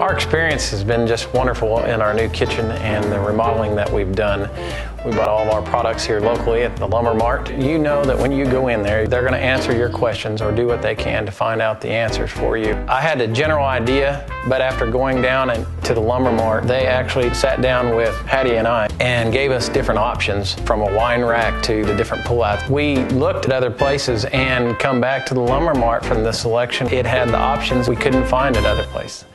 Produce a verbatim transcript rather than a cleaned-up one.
Our experience has been just wonderful in our new kitchen and the remodeling that we've done. We bought all of our products here locally at the Lumber Mart. You know that when you go in there, they're going to answer your questions or do what they can to find out the answers for you. I had a general idea, but after going down and to the Lumber Mart, they actually sat down with Patty and I and gave us different options, from a wine rack to the different pullouts. We looked at other places and come back to the Lumber Mart from the selection. It had the options we couldn't find at other places.